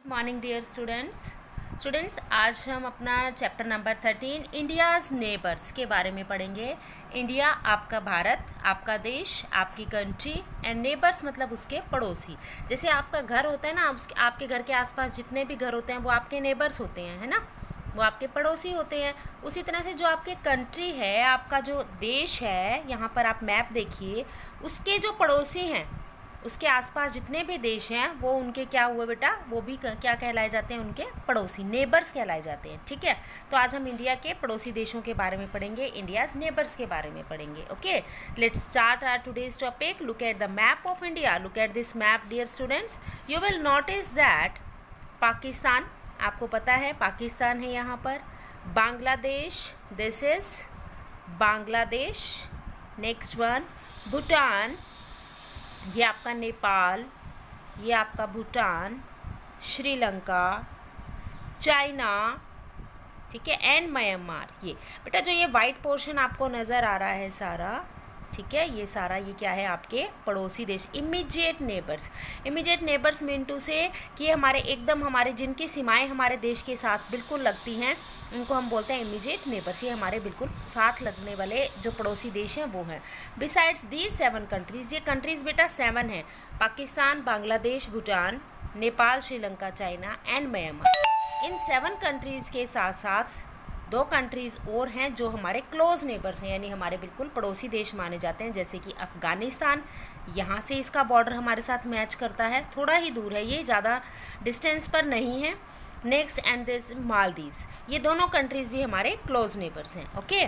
Morning dear students आज हम अपना चैप्टर नंबर 13 इंडियाज़ नेबर्स के बारे में पढ़ेंगे। इंडिया आपका भारत, आपका देश, आपकी कंट्री, एंड नेबर्स मतलब उसके पड़ोसी। जैसे आपका घर होता है ना, आपके घर के आसपास जितने भी घर होते हैं वो आपके नेबर्स होते हैं, है ना, वो आपके पड़ोसी होते हैं। उसी तरह से जो आपके कंट्री है, आपका जो देश है, यहाँ पर आप मैप देखिए, उसके जो पड़ोसी हैं, उसके आसपास जितने भी देश हैं वो उनके क्या हुए बेटा, वो भी क्या कहलाए जाते हैं, उनके पड़ोसी, नेबर्स कहलाए जाते हैं। ठीक है, तो आज हम इंडिया के पड़ोसी देशों के बारे में पढ़ेंगे, इंडियाज नेबर्स के बारे में पढ़ेंगे। Okay, let's start our today's topic. Look at the map of India. Look at this map dear students. You will notice that Pakistan, आपको पता है पाकिस्तान है यहाँ पर। Bangladesh, this is Bangladesh. Next one Bhutan, ये आपका नेपाल, ये आपका भूटान, श्रीलंका, चाइना, ठीक है, एंड म्यांमार। ये बेटा जो ये वाइट पोर्शन आपको नज़र आ रहा है सारा, ठीक है, ये सारा ये क्या है, आपके पड़ोसी देश, immediate neighbours. Immediate neighbours mean to say कि हमारे एकदम हमारे जिनकी सीमाएं हमारे देश के साथ बिल्कुल लगती हैं, उनको हम बोलते हैं इमीडिएट नेबर्स। ये हमारे बिल्कुल साथ लगने वाले जो पड़ोसी देश हैं वो हैं। बिसाइड्स दीज 7 कंट्रीज, ये कंट्रीज बेटा 7 हैं, Pakistan, Bangladesh, Bhutan, Nepal, Sri Lanka, China and Myanmar. इन 7 कंट्रीज़ के साथ साथ 2 कंट्रीज़ और हैं जो हमारे क्लोज नेबर्स हैं, यानी हमारे बिल्कुल पड़ोसी देश माने जाते हैं, जैसे कि अफ़गानिस्तान, यहाँ से इसका बॉर्डर हमारे साथ मैच करता है, थोड़ा ही दूर है, ये ज़्यादा डिस्टेंस पर नहीं है। नेक्स्ट एंड दिस मालदीव्स, ये दोनों कंट्रीज़ भी हमारे क्लोज नेबर्स हैं। Okay,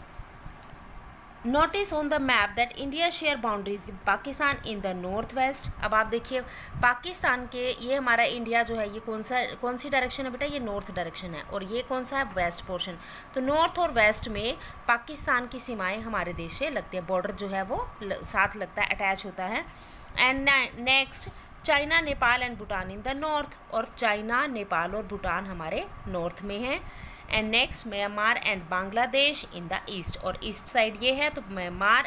notice on the map that India share boundaries with Pakistan in the north west. अब आप देखिए पाकिस्तान के, ये हमारा इंडिया जो है ये कौन सी डायरेक्शन है बेटा, ये नॉर्थ डायरेक्शन है, और ये कौन सा है, वेस्ट पोर्शन। तो नॉर्थ और वेस्ट में पाकिस्तान की सीमाएं हमारे देश से लगती है, बॉर्डर जो है वो साथ लगता है, अटैच होता है। And next China, Nepal and Bhutan in the north, और चाइना, नेपाल और भूटान हमारे नॉर्थ में हैं। And next Myanmar and Bangladesh in the east, और ईस्ट साइड ये है, तो म्यांमार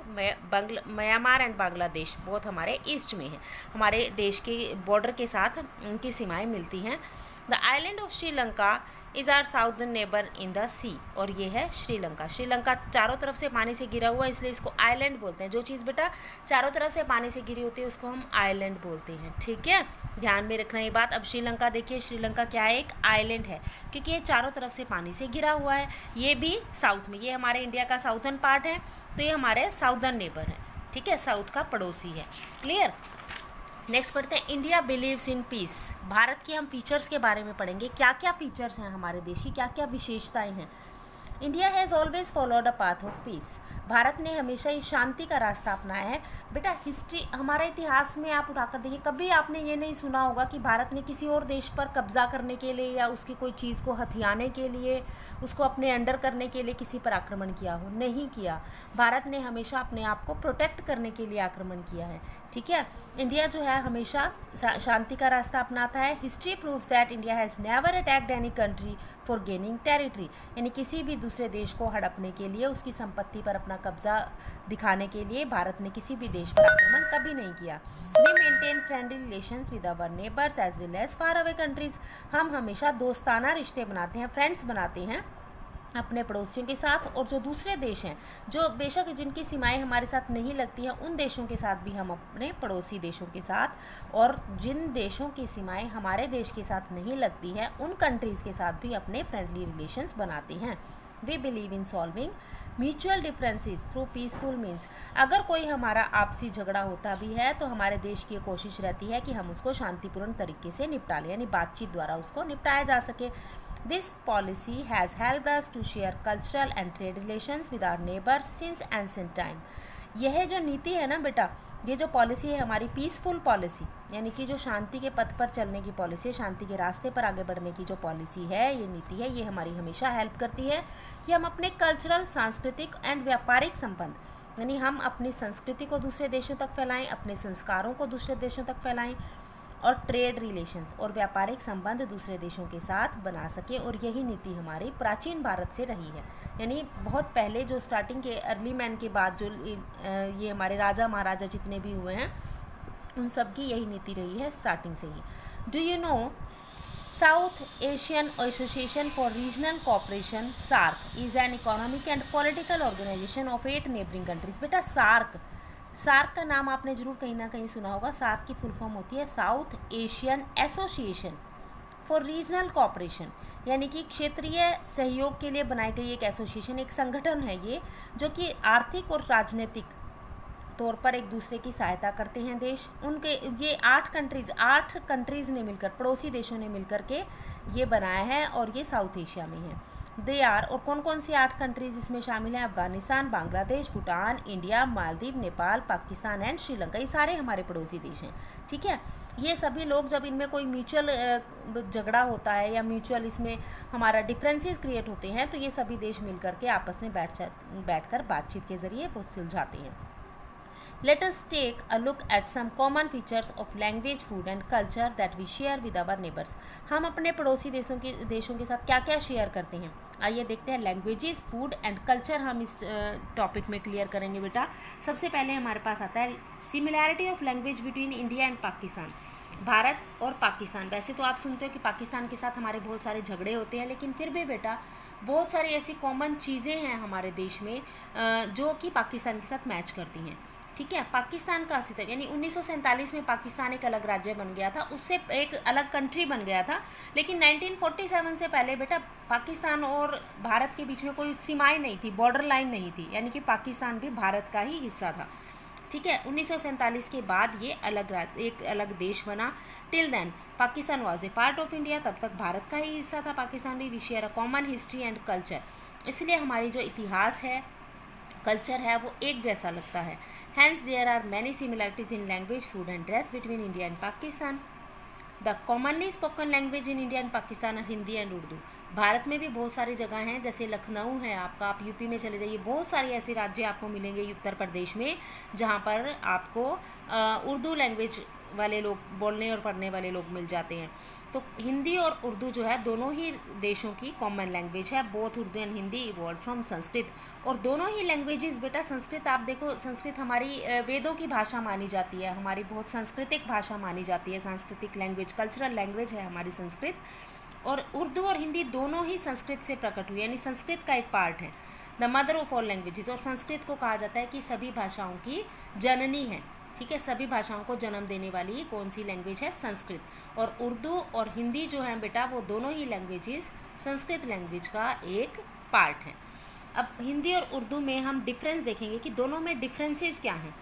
एंड बांग्लादेश बहुत हमारे ईस्ट में है, हमारे देश के बॉर्डर के साथ उनकी सीमाएं मिलती हैं। The island of Sri Lanka is our southern neighbour in the sea, और ये है श्रीलंका। श्रीलंका चारों तरफ से पानी से घिरा हुआ, इसलिए इसको आइलैंड बोलते हैं। जो चीज़ बेटा चारों तरफ से पानी से घिरी होती है उसको हम आइलैंड बोलते हैं। ठीक है, ध्यान में रखना ये बात। अब श्रीलंका देखिए, श्रीलंका क्या है, एक आइलैंड है, क्योंकि ये चारों तरफ से पानी से घिरा हुआ है। ये भी साउथ में, ये हमारे इंडिया का साउथर्न पार्ट है, तो ये हमारे साउदर्न नेबर है, ठीक है, साउथ का पड़ोसी है। क्लियर। नेक्स्ट पढ़ते हैं, India believes in peace. Bharat के हम फीचर्स के बारे में पढ़ेंगे, क्या क्या फीचर्स हैं हमारे देश की, क्या क्या विशेषताएं हैं। India has always followed a path of peace. Bharat ने हमेशा ही शांति का रास्ता अपनाया है। बेटा हिस्ट्री, हमारे इतिहास में आप उठाकर देखिए, कभी आपने ये नहीं सुना होगा कि भारत ने किसी और देश पर कब्जा करने के लिए या उसकी कोई चीज़ को हथियाने के लिए, उसको अपने अंडर करने के लिए किसी पर आक्रमण किया हो, नहीं किया। भारत ने हमेशा अपने आप को प्रोटेक्ट करने के लिए आक्रमण किया है। ठीक है, इंडिया जो है हमेशा शांति का रास्ता अपनाता है। History proves that India has never attacked any country for gaining territory, यानी किसी भी दूसरे देश को हड़पने के लिए, उसकी संपत्ति पर अपना कब्जा दिखाने के लिए भारत ने किसी भी देश पर आक्रमण कभी नहीं किया। We maintain friendly relations with our neighbours as well as far away countries. हम हमेशा दोस्ताना रिश्ते बनाते हैं, फ्रेंड्स बनाते हैं अपने पड़ोसियों के साथ, और जो दूसरे देश हैं, जो बेशक जिनकी सीमाएं हमारे साथ नहीं लगती हैं, उन देशों के साथ भी हम अपने पड़ोसी देशों के साथ, और जिन देशों की सीमाएं हमारे देश के साथ नहीं लगती हैं, उन कंट्रीज़ के साथ भी अपने फ्रेंडली रिलेशंस बनाते हैं। We believe in solving mutual differences through peaceful means. अगर कोई हमारा आपसी झगड़ा होता भी है तो हमारे देश की कोशिश रहती है कि हम उसको शांतिपूर्ण तरीके से निपटा लें, यानी बातचीत द्वारा उसको निपटाया जा सके। This policy has helped us to share cultural and trade relations with our neighbors since ancient time. यह जो नीति है ना बेटा, ये जो पॉलिसी है हमारी पीसफुल पॉलिसी, यानी कि जो शांति के पथ पर चलने की पॉलिसी है, शांति के रास्ते पर आगे बढ़ने की जो पॉलिसी है, ये नीति है, ये हमारी हमेशा हेल्प करती है कि हम अपने कल्चरल, सांस्कृतिक एंड व्यापारिक संबंध, यानी हम अपनी संस्कृति को दूसरे देशों तक फैलाएं, अपने संस्कारों को दूसरे देशों तक फैलाएं, और ट्रेड रिलेशंस और व्यापारिक संबंध दूसरे देशों के साथ बना सके। और यही नीति हमारी प्राचीन भारत से रही है, यानी बहुत पहले जो स्टार्टिंग के अर्ली मैन के बाद जो ये हमारे राजा महाराजा जितने भी हुए हैं, उन सब की यही नीति रही है स्टार्टिंग से ही। Do you know South Asian Association for Regional Cooperation SAARC is an economic and political organization of 8 neighboring countries। बेटा सार्क का नाम आपने जरूर कहीं ना कहीं सुना होगा। सार्क की फुल फॉर्म होती है south asian association for regional cooperation, यानी कि क्षेत्रीय सहयोग के लिए बनाई गई एक एसोसिएशन, एक संगठन है ये, जो कि आर्थिक और राजनीतिक तौर पर एक दूसरे की सहायता करते हैं देश। उनके ये 8 कंट्रीज़ ने मिलकर, पड़ोसी देशों ने मिलकर के ये बनाया है और ये साउथ एशिया में है। दे आर, और कौन कौन सी 8 कंट्रीज़ इसमें शामिल हैं? Afghanistan, Bangladesh, Bhutan, India, Maldives, Nepal, Pakistan and Sri Lanka. ये सारे हमारे पड़ोसी देश हैं, ठीक है। ये सभी लोग जब इनमें कोई म्यूचुअल झगड़ा होता है या म्यूचुअल इसमें हमारा डिफरेंसेस क्रिएट होते हैं, तो ये सभी देश मिल करके आपस में बैठकर बातचीत के ज़रिए वो सुलझाते हैं। Let us take a look at some common features of language, food and culture that we share with our neighbors। हम अपने पड़ोसी देशों के साथ क्या क्या शेयर करते हैं, आइए देखते हैं। लैंग्वेजेस, फूड एंड कल्चर हम इस टॉपिक में क्लियर करेंगे बेटा। सबसे पहले हमारे पास आता है similarity of language between India and Pakistan. Bharat और पाकिस्तान, वैसे तो आप सुनते हो कि पाकिस्तान के साथ हमारे बहुत सारे झगड़े होते हैं, लेकिन फिर भी बेटा बहुत सारी ऐसी कॉमन चीज़ें हैं हमारे देश में जो कि पाकिस्तान के साथ मैच करती हैं, ठीक है। पाकिस्तान का अस्तित्व, यानी 1947 में पाकिस्तान एक अलग राज्य बन गया था, उससे एक अलग कंट्री बन गया था, लेकिन 1947 से पहले बेटा पाकिस्तान और भारत के बीच में कोई सीमाएं नहीं थी, बॉर्डर लाइन नहीं थी, यानी कि पाकिस्तान भी भारत का ही हिस्सा था, ठीक है। 1947 के बाद ये एक अलग देश बना। Till then Pakistan was a part of India, तब तक भारत का ही हिस्सा था पाकिस्तान भी। We share a common history and culture, इसलिए हमारी जो इतिहास है, कल्चर है, वो एक जैसा लगता है। Hence there are many similarities in language, food and dress between India and Pakistan. The commonly spoken language in India and Pakistan are Hindi and Urdu. Bharat में भी बहुत सारी जगह हैं, जैसे लखनऊ है आपका, आप यूपी में चले जाइए, बहुत सारे ऐसे राज्य आपको मिलेंगे उत्तर प्रदेश में जहाँ पर आपको उर्दू लैंग्वेज वाले लोग, बोलने और पढ़ने वाले लोग मिल जाते हैं। तो हिंदी और उर्दू जो है दोनों ही देशों की कॉमन लैंग्वेज है। Both Urdu and Hindi evolve from Sanskrit, और दोनों ही लैंग्वेजेस बेटा, संस्कृत आप देखो, संस्कृत हमारी वेदों की भाषा मानी जाती है, हमारी बहुत सांस्कृतिक भाषा मानी जाती है, सांस्कृतिक लैंग्वेज, कल्चरल लैंग्वेज है हमारी संस्कृत। और उर्दू और हिंदी दोनों ही संस्कृत से प्रकट हुई, यानी संस्कृत का एक पार्ट है। The mother of all languages, और संस्कृत को कहा जाता है कि सभी भाषाओं की जननी है, ठीक है। सभी भाषाओं को जन्म देने वाली कौन सी लैंग्वेज है? संस्कृत। और उर्दू और हिंदी जो है बेटा, वो दोनों ही लैंग्वेजेस संस्कृत लैंग्वेज का एक पार्ट है। अब हिंदी और उर्दू में हम डिफरेंस देखेंगे कि दोनों में डिफरेंसेस क्या हैं।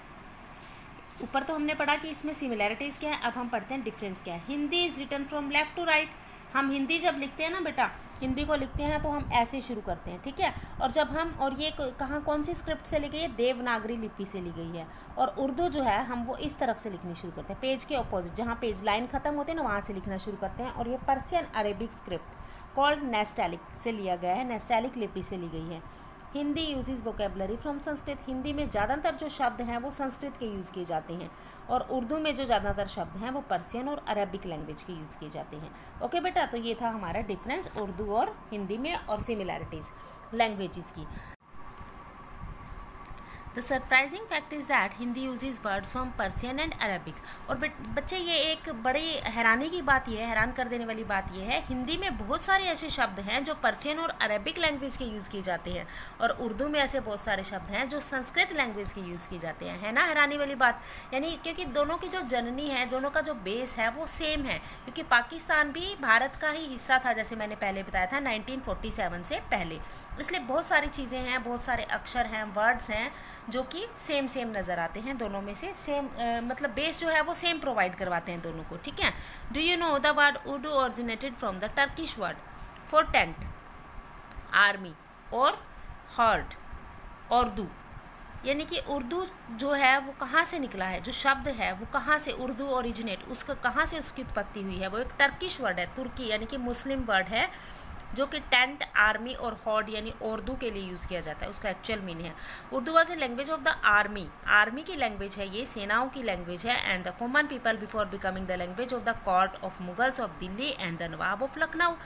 ऊपर तो हमने पढ़ा कि इसमें सिमिलैरिटीज़ क्या है, अब हम पढ़ते हैं डिफरेंस क्या है। Hindi is written from left to right. हम हिंदी जब लिखते हैं ना बेटा, हिंदी को लिखते हैं तो हम ऐसे शुरू करते हैं, ठीक है। और जब हम, और ये कहाँ, कौन सी स्क्रिप्ट से ली गई है? देवनागरी लिपि से ली गई है। और उर्दू जो है हम वो इस तरफ से लिखनी शुरू करते हैं, पेज के ऑपोजिट, जहाँ पेज लाइन खत्म होते हैं ना, वहाँ से लिखना शुरू करते हैं। और ये Persian Arabic script called nastaliq से लिया गया है, नेस्टैलिक लिपि से ली गई है। Hindi uses vocabulary from Sanskrit. Hindi में ज़्यादातर जो शब्द हैं वो संस्कृत के यूज़ किए जाते हैं, और उर्दू में जो ज़्यादातर शब्द हैं वो पर्शियन और अरबिक लैंग्वेज के यूज़ किए जाते हैं। ओके बेटा, तो ये था हमारा डिफरेंस उर्दू और हिंदी में, और सिमिलैरिटीज़ लैंग्वेजेस की। The surprising fact is that Hindi uses words from Persian and Arabic. और बच्चे ये एक बड़ी हैरानी की बात ये है, हैरान कर देने वाली बात ये है, हिंदी में बहुत सारे ऐसे शब्द हैं जो पर्शियन और अरबिक लैंग्वेज के यूज़ किए जाते हैं, और उर्दू में ऐसे बहुत सारे शब्द हैं जो संस्कृत लैंग्वेज के यूज़ किए जाते हैं। है ना हैरानी वाली बात, यानी क्योंकि दोनों की जो जननी है, दोनों का जो बेस है वो सेम है, क्योंकि पाकिस्तान भी भारत का ही हिस्सा था, जैसे मैंने पहले बताया था 1947 से पहले। इसलिए बहुत सारी चीज़ें हैं, बहुत सारे अक्षर हैं, वर्ड्स हैं जो कि सेम नज़र आते हैं दोनों में से। सेम मतलब बेस जो है वो सेम प्रोवाइड करवाते हैं दोनों को, ठीक है। Do you know the word Urdu originated from the Turkish word for tent, army और हॉर्ड, उर्दू। यानी कि उर्दू जो है वो कहाँ से निकला है, जो शब्द है वो कहाँ से, उर्दू ओरिजिनेट, उसका कहाँ से उसकी उत्पत्ति हुई है? वो एक टर्किश वर्ड है, तुर्की यानी कि मुस्लिम वर्ड है, जो कि टेंट, आर्मी और हॉर्ड यानी उर्दू के लिए यूज़ किया जाता है, उसका एक्चुअल मीनिंग है। Urdu was a language of the army, army की लैंग्वेज है ये, सेनाओं की लैंग्वेज है, and the common people before becoming the language of the court of Mughals of Delhi and the nawab of Lucknow.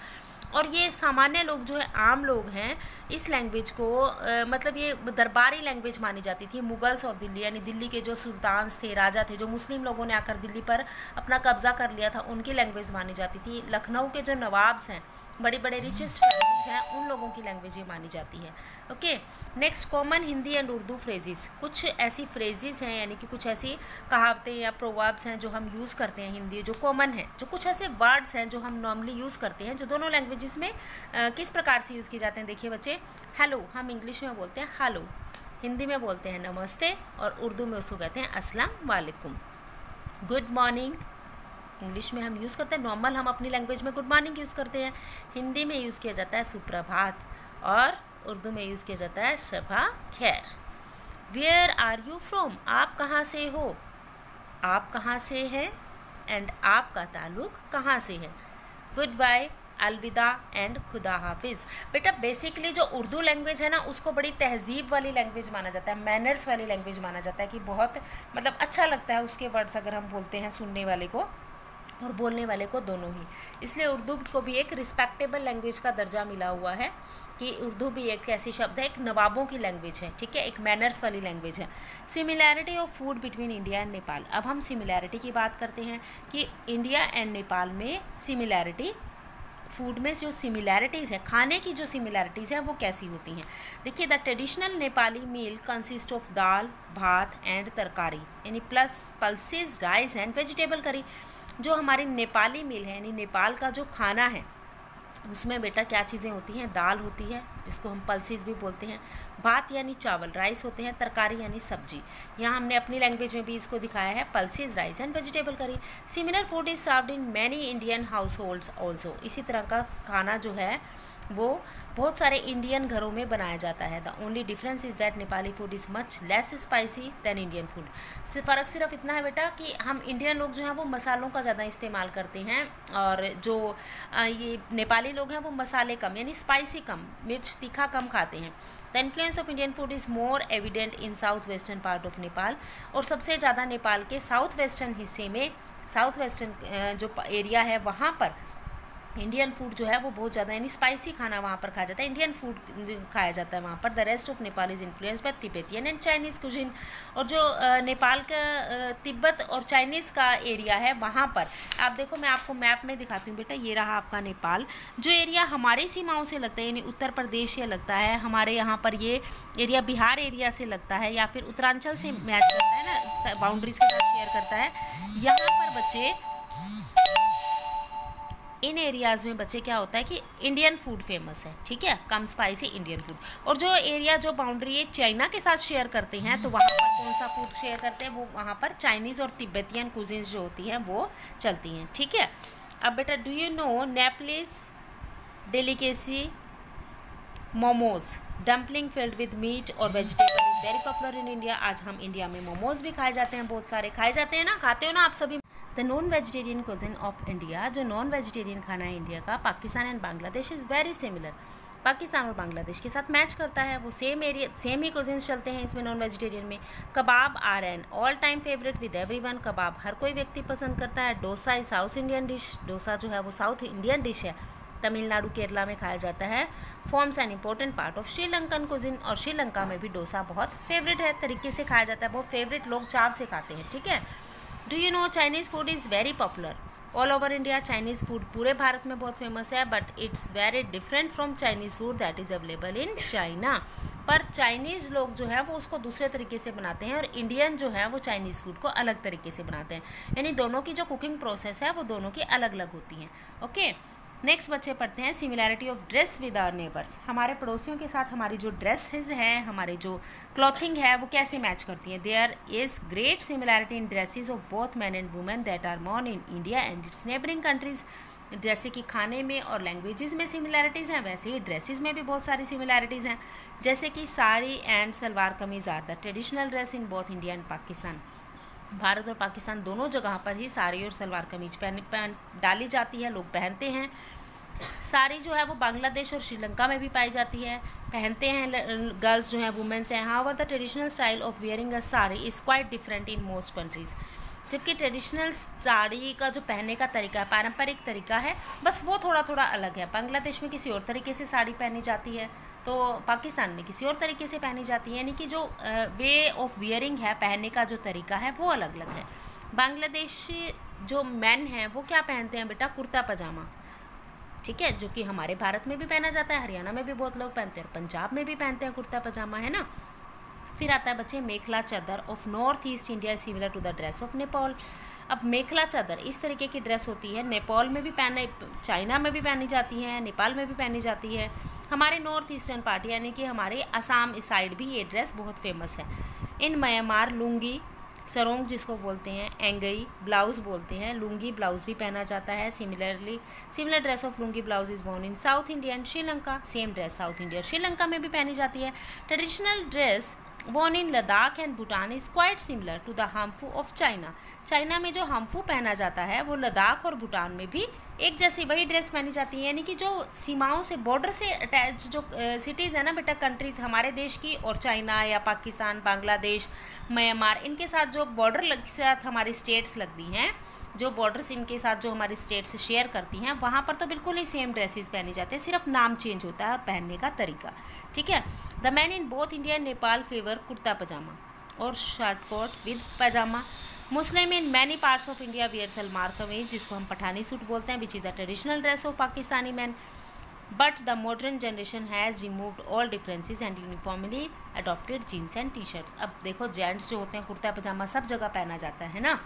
और ये सामान्य लोग जो है, आम लोग हैं, इस लैंग्वेज को मतलब ये दरबारी लैंग्वेज मानी जाती थी। मुगल्स ऑफ दिल्ली यानी दिल्ली के जो सुल्तान्स थे, राजा थे, जो मुस्लिम लोगों ने आकर दिल्ली पर अपना कब्जा कर लिया था, उनकी लैंग्वेज मानी जाती थी। लखनऊ के जो नवाब्स हैं, बड़े बड़े रिचेस्ट फैमिलीज हैं, उन लोगों की लैंग्वेज ये मानी जाती है। Okay, next common Hindi and Urdu phrases. कुछ ऐसी फ्रेजेस हैं यानी कि कुछ ऐसी कहावतें या प्रोवर्ब्स हैं जो हम यूज़ करते हैं हिंदी, जो कॉमन है, जो कुछ ऐसे वर्ड्स हैं जो हम नॉर्मली यूज़ करते हैं, जो दोनों लैंग्वेजेस में किस प्रकार से यूज़ किए जाते हैं। देखिए बच्चे, हेलो हम इंग्लिश में बोलते हैं हेलो, हिंदी में बोलते हैं नमस्ते, और उर्दू में उसको कहते हैं अस्सलाम वालेकुम। गुड मॉर्निंग इंग्लिश में हम यूज़ करते हैं, नॉर्मल हम अपनी लैंग्वेज में गुड मॉर्निंग यूज़ करते हैं। हिंदी में यूज़ किया जाता है सुप्रभात, और उर्दू में यूज़ किया जाता है शबा खैर। वेयर आर यू फ्रॉम, आप कहाँ से हो, आप कहाँ से हैं, एंड आपका ताल्लुक कहाँ से है। गुड बाय, अलविदा एंड खुदा हाफिज़। बेटा बेसिकली जो उर्दू लैंग्वेज है ना, उसको बड़ी तहजीब वाली लैंग्वेज माना जाता है, मैनर्स वाली लैंग्वेज माना जाता है, कि बहुत मतलब अच्छा लगता है उसके वर्ड्स अगर हम बोलते हैं सुनने वाले को और बोलने वाले को, दोनों ही। इसलिए उर्दू को भी एक रिस्पेक्टेबल लैंग्वेज का दर्जा मिला हुआ है, कि उर्दू भी एक ऐसी शब्द है, एक नवाबों की लैंग्वेज है, ठीक है, एक मैनर्स वाली लैंग्वेज है। Similarity of food between India and Nepal. अब हम सिमिलैरिटी की बात करते हैं कि इंडिया एंड नेपाल में सिमिलैरिटी, फूड में जो सिमिलैरिटीज़ है, खाने की जो सिमिलैरिटीज़ हैं वो कैसी होती हैं। देखिए, the traditional Nepali meal consist of dal, bhat and tarkari, यानी plus pulses, rice and vegetable curry. जो हमारी नेपाली मील है, यानी नेपाल का जो खाना है, उसमें बेटा क्या चीज़ें होती हैं, दाल होती है जिसको हम पल्सेस भी बोलते हैं, भात यानी चावल, राइस होते हैं, तरकारी यानी सब्जी। यहाँ हमने अपनी लैंग्वेज में भी इसको दिखाया है, pulses, rice and vegetable curry. Similar food is served in many Indian households also. इसी तरह का खाना जो है वो बहुत सारे इंडियन घरों में बनाया जाता है। The only difference is that Nepali food is much less spicy than Indian food. फ़र्क सिर्फ इतना है बेटा कि हम इंडियन लोग जो हैं वो मसालों का ज़्यादा इस्तेमाल करते हैं, और जो ये नेपाली लोग हैं वो मसाले कम, यानी स्पाइसी कम, मिर्च तीखा कम खाते हैं। The influence of Indian food is more evident in south western part of Nepal. और सबसे ज़्यादा नेपाल के साउथ वेस्टर्न हिस्से में, साउथ वेस्टर्न जो एरिया है, वहाँ पर इंडियन फूड जो है वो बहुत ज़्यादा, यानी स्पाइसी खाना वहाँ पर खाया जाता है, इंडियन फूड खाया जाता है वहाँ पर। The rest of Nepal is influence by Tibetan and Chinese cuisine. और जो नेपाल का तिब्बत और चाइनीज़ का एरिया है, वहाँ पर आप देखो, मैं आपको मैप में दिखाती हूँ बेटा, ये रहा आपका नेपाल। जो एरिया हमारी सीमाओं से लगता है, यानी उत्तर प्रदेश से लगता है, हमारे यहाँ पर ये एरिया बिहार एरिया से लगता है, या फिर उत्तरांचल से मैच करता है ना, बाउंड्रीज के साथ शेयर करता है। यहाँ पर बच्चे, इन एरियाज़ में बच्चे क्या होता है कि इंडियन फूड फेमस है, ठीक है, कम स्पाइसी इंडियन फूड। और जो एरिया, जो बाउंड्री ये चाइना के साथ शेयर करते हैं, तो वहाँ पर कौन सा फूड शेयर करते हैं, वो वहाँ पर चाइनीज़ और तिब्बतियन कुजिन्स जो होती हैं वो चलती हैं, ठीक है। अब बेटा, do you know Nepalese delicacy momos, dumpling filled with meat और vegetable is very popular in India. आज हम इंडिया में मोमोज भी खाए जाते हैं, बहुत सारे खाए जाते हैं ना, खाते हो ना आप सभी। The non vegetarian cuisine of India, जो नॉन वेजिटेरियन खाना है इंडिया का, Pakistan and Bangladesh is very similar. Pakistan और बांग्लादेश के साथ मैच करता है, वो सेम एरिया, सेम ही कुजिन्स चलते हैं इसमें नॉन वेजिटेरियन में। Kebab are an all time favourite with everyone. Kebab हर कोई व्यक्ति पसंद करता है। Dosa is south Indian dish, dosa जो है वो साउथ इंडियन डिश है, तमिलनाडु केरला में खाया जाता है। Forms an important part of Sri Lankan cuisine, और श्रीलंका में भी डोसा बहुत फेवरेट है, तरीके से खाया जाता है, बहुत फेवरेट, लोग चाव से खाते हैं, ठीक है। Do you know Chinese food is very popular all over India. Chinese food पूरे भारत में बहुत फेमस है, but it's very different from Chinese food that is available in China. पर चाइनीज़ लोग जो है वो उसको दूसरे तरीके से बनाते हैं, और इंडियन जो है वो चाइनीज़ फूड को अलग तरीके से बनाते हैं, यानी दोनों की जो कुकिंग प्रोसेस है वो दोनों की अलग अलग होती हैं। ओके, नेक्स्ट बच्चे पढ़ते हैं similarity of dress with our neighbours. हमारे पड़ोसियों के साथ हमारी जो ड्रेसेस हैं, हमारी जो क्लॉथिंग है, वो कैसे मैच करती है। There is great similarity in dresses of both man and women that are born in India and its neighbouring countries. जैसे कि खाने में और लैंग्वेजेस में सिमिलैरिटीज़ हैं, वैसे ही ड्रेसेस में भी बहुत सारी सिमिलैरिटीज़ हैं। जैसे कि sari and salwar kameez are the traditional dress in both India and Pakistan. Bharat और पाकिस्तान दोनों जगह पर ही साड़ी और सलवार कमीज डाली जाती है, लोग पहनते हैं। साड़ी जो है वो बांग्लादेश और श्रीलंका में भी पाई जाती है, पहनते हैं गर्ल्स जो हैं, वुमेन्स हैं। However the traditional style of wearing a sari is quite different in most countries. जबकि ट्रेडिशनल साड़ी का जो पहनने का तरीका है, पारंपरिक तरीका है, बस वो थोड़ा थोड़ा अलग है। बांग्लादेश में किसी और तरीके से साड़ी पहनी जाती है, तो पाकिस्तान में किसी और तरीके से पहनी जाती है, यानी कि जो वे ऑफ वियरिंग है, पहनने का जो तरीका है वो अलग अलग है। बांग्लादेशी जो मैन हैं वो क्या पहनते हैं बेटा, कुर्ता पजामा, ठीक है, जो कि हमारे भारत में भी पहना जाता है, हरियाणा में भी बहुत लोग पहनते हैं, पंजाब में भी पहनते हैं कुर्ता पजामा, है ना। फिर आता है बच्चे mekhela chador of north east India similar to the dress of Nepal. अब मेखला चादर इस तरीके की ड्रेस होती है, नेपाल में भी पहने, चाइना में भी पहनी जाती है, नेपाल में भी पहनी जाती है। हमारे नॉर्थ ईस्टर्न पार्ट यानी कि हमारे असम इस साइड भी ये ड्रेस बहुत फेमस है। इन म्यांमार लुंगी, सरोंग जिसको बोलते हैं, एंगई ब्लाउज बोलते हैं, लुंगी ब्लाउज भी पहना जाता है। Similar dress of lungi blouse is worn in south India and Sri Lanka. Same dress south India और श्रीलंका में भी पहनी जाती है। Traditional dress worn in Ladakh and Bhutan is quite similar to the hanfu of China. China में जो हाम्फू पहना जाता है वो लद्दाख और भूटान में भी एक जैसी वही ड्रेस पहनी जाती है, यानी कि जो सीमाओं से, बॉर्डर से अटैच जो सिटीज़ है ना बेटा, कंट्रीज़ हमारे देश की और चाइना या पाकिस्तान, बांग्लादेश, म्यांमार, इनके साथ जो बॉर्डर साथ हमारी स्टेट्स लगती हैं, जो बॉर्डर्स इनके साथ जो हमारी स्टेट्स शेयर करती हैं, वहाँ पर तो बिल्कुल ही सेम ड्रेसेस पहनी जाते हैं, सिर्फ नाम चेंज होता है और पहनने का तरीका, ठीक है। The man in both India and Nepal favour kurta pyjama और shirt coat with pyjama. Muslim in many parts of India wear salwar kameez, जिसको हम पठानी सूट बोलते हैं, which is the traditional dress of Pakistani man. But the modern generation has removed all differences and uniformly adopted jeans and T shirts. अब देखो gents जो होते हैं कुर्ता पजामा सब जगह पहना जाता है ना,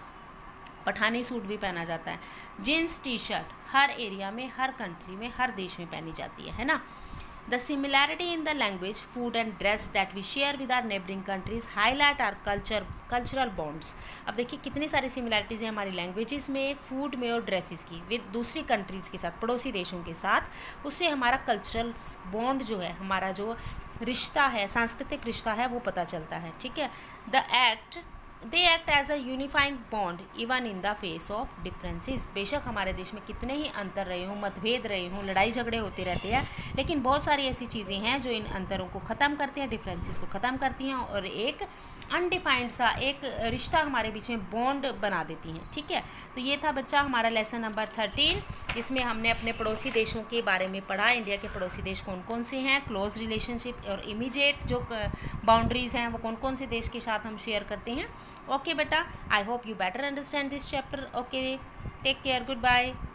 पठानी सूट भी पहना जाता है, जीन्स टी शर्ट हर एरिया में, हर कंट्री में, हर देश में पहनी जाती है ना। The similarity in the language, food and dress that we share with our neighbouring countries highlight our cultural bonds. अब देखिए कितनी सारी सिमिलैरिटीज़ हैं हमारी लैंग्वेजेस में, फूड में और ड्रेसेस की, विद दूसरी कंट्रीज़ के साथ, पड़ोसी देशों के साथ। उससे हमारा कल्चरल बॉन्ड जो है, हमारा जो रिश्ता है, सांस्कृतिक रिश्ता है, वो पता चलता है, ठीक है। They act as a unifying bond even in the face of differences. बेशक हमारे देश में कितने ही अंतर रहे हों, मतभेद रहे हों, लड़ाई झगड़े होते रहते हैं, लेकिन बहुत सारी ऐसी चीज़ें हैं जो इन अंतरों को ख़त्म करती हैं, डिफरेंसेस को ख़त्म करती हैं और एक अनडिफाइंड सा एक रिश्ता हमारे बीच में बॉन्ड बना देती हैं, ठीक है। तो ये था बच्चा हमारा लेसन नंबर 13, जिसमें हमने अपने पड़ोसी देशों के बारे में पढ़ा। इंडिया के पड़ोसी देश कौन कौन से हैं, क्लोज रिलेशनशिप और इमीडिएट जो बाउंड्रीज़ हैं वो कौन कौन से देश के साथ हम शेयर करते हैं। Okay beta, I hope you better understand this chapter. Okay, take care, goodbye.